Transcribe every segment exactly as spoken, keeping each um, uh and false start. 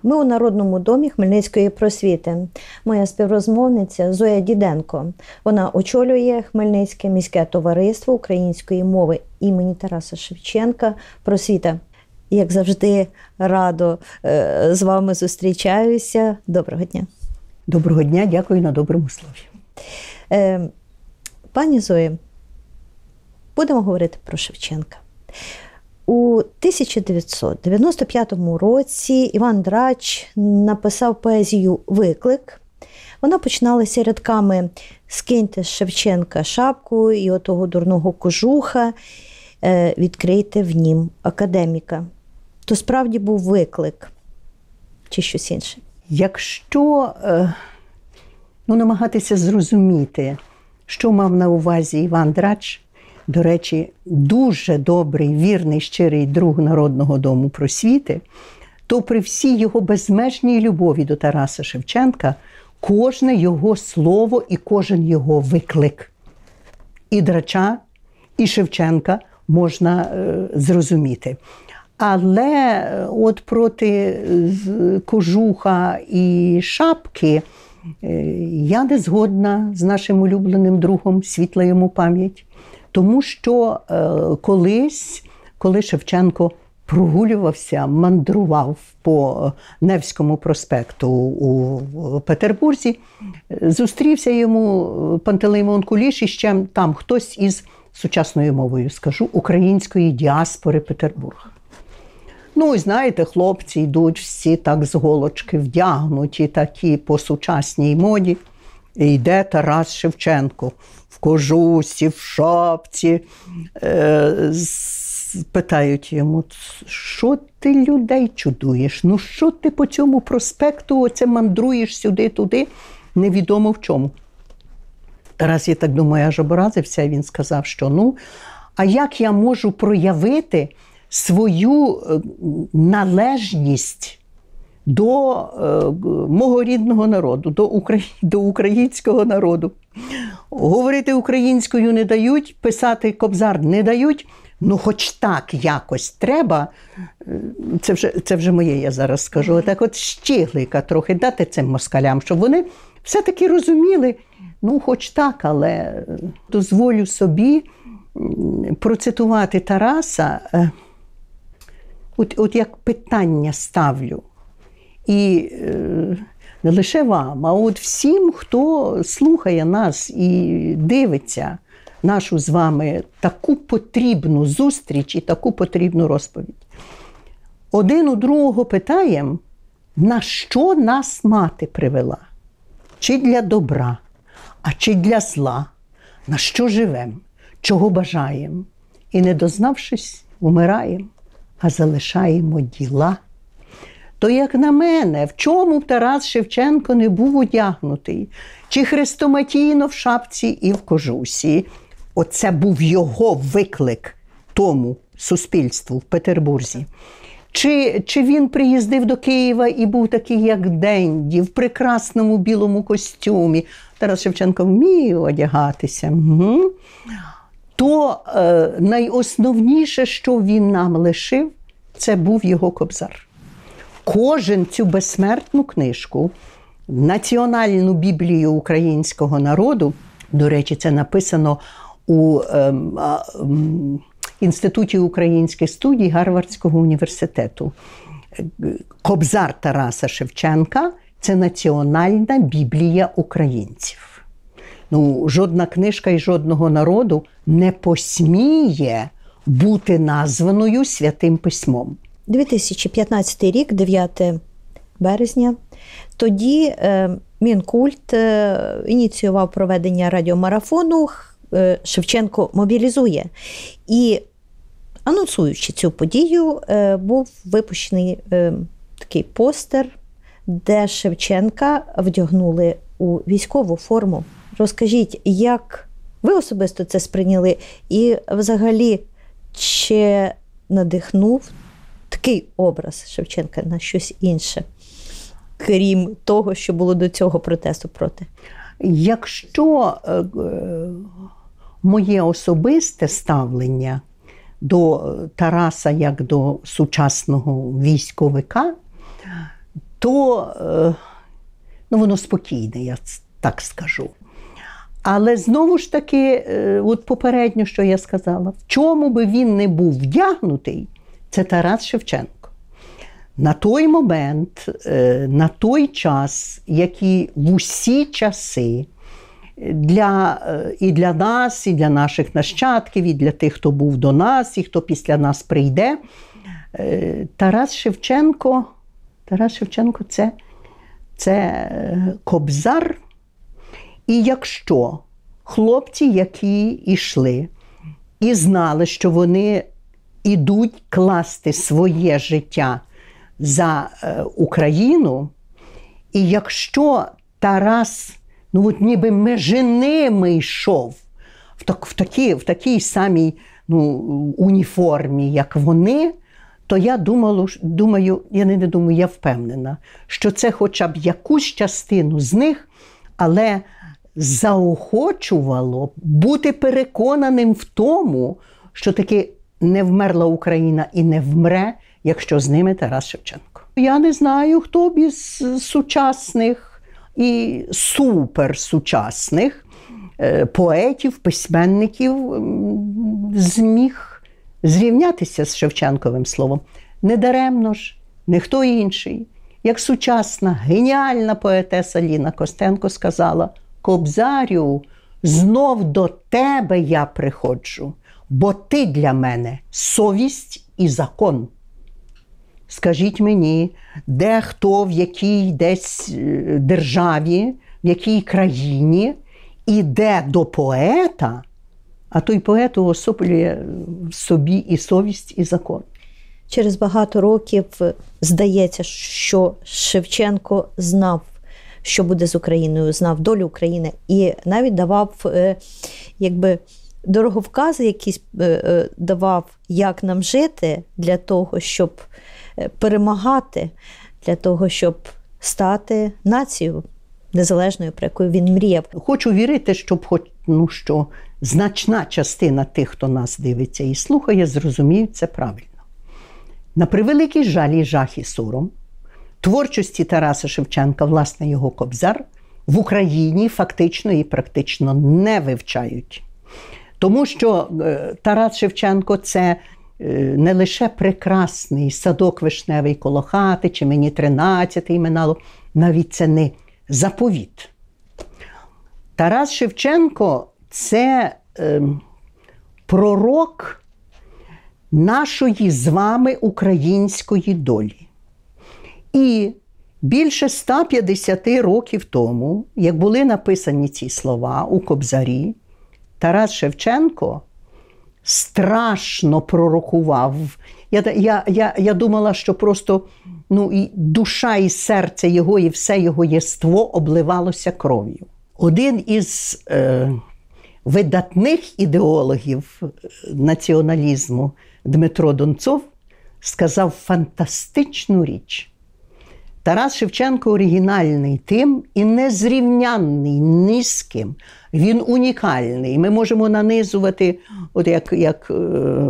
Ми у Народному домі Хмельницької просвіти. Моя співрозмовниця Зоя Діденко. Вона очолює Хмельницьке міське товариство української мови імені Тараса Шевченка «Просвіта». Як завжди, радо з вами зустрічаюся. Доброго дня. Доброго дня, дякую на доброму слові. Пані Зої, будемо говорити про Шевченка. У тисяча дев'ятсот дев'яносто п'ятому році Іван Драч написав поезію «Виклик». Вона починалася рядками «Скиньте з Шевченка шапку і отого дурного кожуха, відкрийте в нім академіка». То справді був виклик чи щось інше? Якщо ну, намагатися зрозуміти, що мав на увазі Іван Драч, до речі, дуже добрий, вірний, щирий друг Народного дому просвіти, то при всій його безмежній любові до Тараса Шевченка кожне його слово і кожен його виклик і Драча, і Шевченка можна е, зрозуміти. Але от проти кожуха і шапки е, я не згодна з нашим улюбленим другом, світла йому пам'ять. Тому що е, колись, коли Шевченко прогулювався, мандрував по Невському проспекту у Петербурзі, зустрівся йому Пантелеймон Куліш і ще там хтось із, сучасною мовою скажу, української діаспори Петербурга. Ну, і знаєте, хлопці йдуть всі так з голочки вдягнуті, такі по сучасній моді. І йде Тарас Шевченко в кожусі, в шапці. Е, питають йому, що ти людей чудуєш? Ну, що ти по цьому проспекту оце мандруєш сюди-туди? Невідомо в чому. Тарас, я так думаю, аж образився, і він сказав, що ну, а як я можу проявити свою належність до е, мого рідного народу, до, укра... до українського народу. Говорити українською не дають, писати кобзар не дають, ну хоч так якось треба, це вже, це вже моє, я зараз скажу, так от щіглика трохи дати цим москалям, щоб вони все-таки розуміли, ну хоч так, але дозволю собі процитувати Тараса, от, от як питання ставлю. І е, не лише вам, а от всім, хто слухає нас і дивиться нашу з вами таку потрібну зустріч і таку потрібну розповідь. Один у другого питаємо, на що нас мати привела? Чи для добра, а чи для зла? На що живемо? Чого бажаємо? І не дознавшись, умираємо, а залишаємо діла. То, як на мене, в чому б Тарас Шевченко не був одягнутий? Чи хрестоматійно в шапці і в кожусі? Оце був його виклик тому суспільству в Петербурзі. Чи, чи він приїздив до Києва і був такий, як Денді, в прекрасному білому костюмі? Тарас Шевченко вмів одягатися. Угу. То е, найосновніше, що він нам лишив, це був його кобзар. Кожен цю безсмертну книжку, національну біблію українського народу, до речі, це написано у е, е, Інституті українських студій Гарвардського університету. Кобзар Тараса Шевченка – це національна біблія українців. Ну, жодна книжка і жодного народу не посміє бути названою Святим Письмом. дві тисячі п'ятнадцятий рік, дев'яте березня. Тоді е, Мінкульт е, ініціював проведення радіомарафону е, «Шевченко мобілізує». І, анонсуючи цю подію, е, був випущений е, такий постер, де Шевченка вдягнули у військову форму. Розкажіть, як ви особисто це сприйняли? І взагалі, чи надихнув такий образ Шевченка на щось інше, крім того, що було до цього протесту проти? Якщо е, моє особисте ставлення до Тараса як до сучасного військовика, то ну, воно спокійне, я так скажу. Але знову ж таки, от попередньо, що я сказала, в чому би він не був вдягнутий, це Тарас Шевченко. На той момент, на той час, як і в усі часи, для, і для нас, і для наших нащадків, і для тих, хто був до нас, і хто після нас прийде, Тарас Шевченко, Тарас Шевченко – це, це кобзар. І якщо хлопці, які йшли і знали, що вони ідуть класти своє життя за Україну, і якщо Тарас, ну от ніби межиними йшов в, так, в, такій, в такій самій ну, уніформі, як вони, то я думала, думаю, я не думаю, я впевнена, що це хоча б якусь частину з них, але заохочувало бути переконаним в тому, що таки не вмерла Україна і не вмре, якщо з ними Тарас Шевченко. Я не знаю, хто б із сучасних і суперсучасних поетів, письменників зміг зрівнятися з Шевченковим словом. Недаремно ж, не хто інший, як сучасна, геніальна поетеса Ліна Костенко сказала: «Кобзарю, знов до тебе я приходжу, бо ти для мене совість і закон». Скажіть мені, де хто, в якій десь державі, в якій країні іде до поета, а той поет уособлює в собі і совість, і закон. Через багато років здається, що Шевченко знав, що буде з Україною, знав долю України і навіть давав якби дороговкази якісь давав, як нам жити для того, щоб перемагати, для того, щоб стати нацією незалежною, про яку він мріяв. Хочу вірити, щоб хоч, ну, що значна частина тих, хто нас дивиться і слухає, зрозуміють це правильно. На превеликий жаль і жах і сором, творчості Тараса Шевченка, власне, його кобзар, в Україні фактично і практично не вивчають. Тому що Тарас Шевченко – це не лише прекрасний садок вишневий коло хати, чи мені тринадцятий минало, навіть це не заповіт. Тарас Шевченко – це е, пророк нашої з вами української долі. І більше ста п'ятдесяти років тому, як були написані ці слова у кобзарі, Тарас Шевченко страшно пророкував. Я, я, я, я думала, що просто ну, і душа, і серце його, і все його єство обливалося кров'ю. Один із е, видатних ідеологів націоналізму Дмитро Донцов сказав фантастичну річ. Тарас Шевченко оригінальний тим і незрівнянний ні з ким. Він унікальний. Ми можемо нанизувати от як, як е,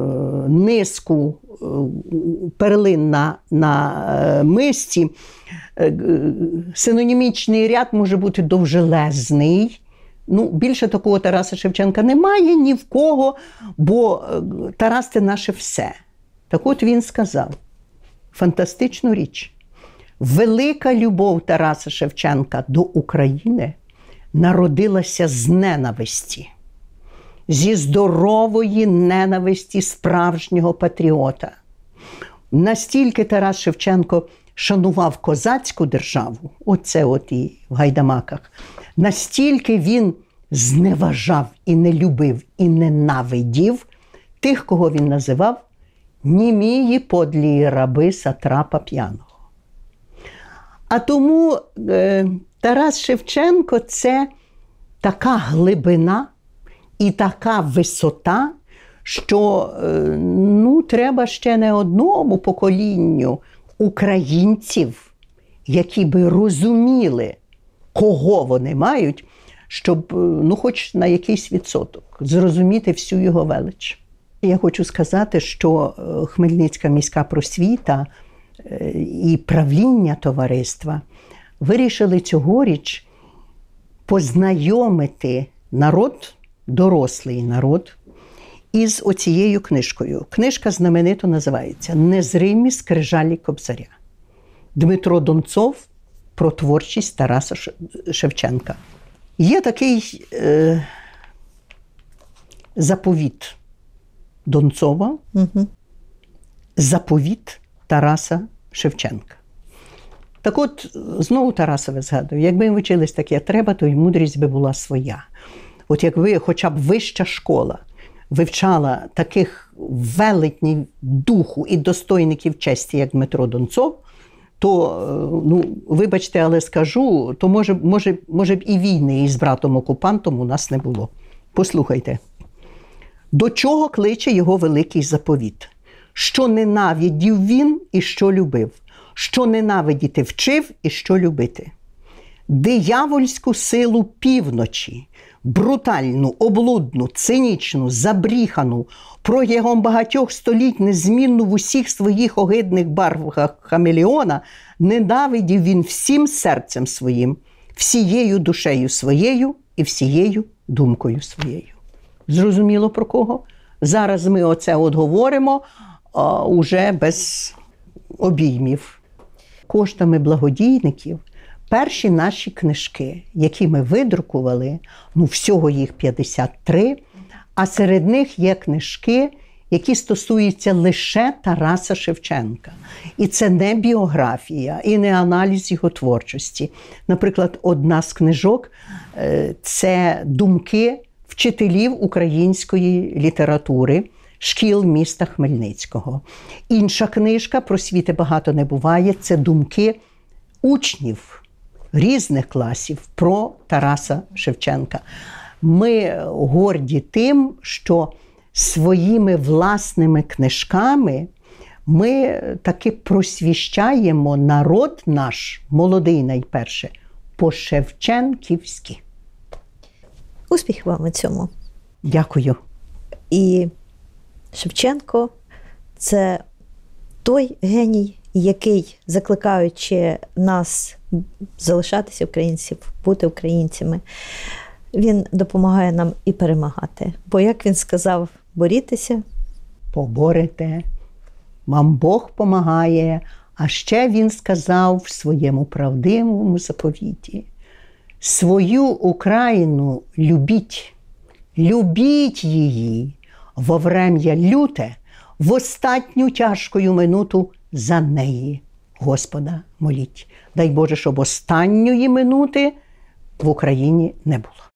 низку е, перлин на, на е, мисці. Е, синонімічний ряд може бути довжелезний. Ну, більше такого Тараса Шевченка немає ні в кого, бо Тарас – це наше все. Так от він сказав фантастичну річ. Велика любов Тараса Шевченка до України народилася з ненависті. Зі здорової ненависті справжнього патріота. Настільки Тарас Шевченко шанував козацьку державу, оце от і в Гайдамаках, настільки він зневажав і не любив, і ненавидів тих, кого він називав німії подлі раби сатрапа п'яного. А тому е, Тарас Шевченко – це така глибина і така висота, що е, ну, треба ще не одному поколінню українців, які би розуміли, кого вони мають, щоб, ну, хоч на якийсь відсоток, зрозуміти всю його велич. Я хочу сказати, що Хмельницька міська просвіта і правління товариства вирішили цьогоріч познайомити народ, дорослий народ, із оцією книжкою. Книжка знаменито називається «Незримі скрижалі Кобзаря». Дмитро Донцов про творчість Тараса Шевченка. Є такий е, заповіт Донцова, угу. заповіт Тараса Шевченка. Так от, знову Тарасове згадую, якби ми вчились таке треба, то й мудрість би була своя. От якби хоча б вища школа вивчала таких велетнів духу і достойників честі, як Дмитро Донцов, то, ну, вибачте, але скажу, то може, може, може б і війни із братом-окупантом у нас не було. Послухайте. До чого кличе його великий заповіт? Що ненавидів він і що любив? Що ненавидіти вчив і що любити? Диявольську силу півночі, брутальну, облудну, цинічну, забріхану, протягом багатьох століть незмінну в усіх своїх огидних барвах хамелеона, ненавидів він всім серцем своїм, всією душею своєю і всією думкою своєю. Зрозуміло про кого? Зараз ми оце от говоримо а, уже без обіймів. Коштами благодійників перші наші книжки, які ми видрукували, ну всього їх п'ятдесят три, а серед них є книжки, які стосуються лише Тараса Шевченка. І це не біографія, і не аналіз його творчості. Наприклад, одна з книжок – це думки вчителів української літератури шкіл міста Хмельницького. Інша книжка «Просвіти багато не буває» – це думки учнів різних класів про Тараса Шевченка. Ми горді тим, що своїми власними книжками ми таки просвіщаємо народ наш, молодий найперше, по-шевченківськи. Успіх вам у цьому. Дякую. І Шевченко – це той геній, який, закликаючи нас залишатися українців, бути українцями, він допомагає нам і перемагати. Бо, як він сказав, борітеся. Поборете, вам Бог помагає. А ще він сказав в своєму правдивому заповіті: свою Україну любіть, любіть її во врем'я люте, в остатню тяжкою минуту за неї Господа моліть. Дай Боже, щоб останньої минути в Україні не було.